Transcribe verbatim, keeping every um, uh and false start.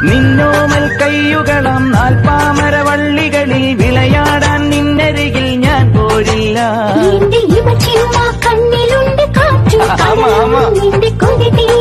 നിന്നോമൽ കയ്യുകളം നാൽപ്പാമരവള്ളികളിൽ വിളയാടാൻ നിന്നരികിൽ ഞാൻ പോരില്ല. കണ്ണിലുണ്ട് കാറ്റും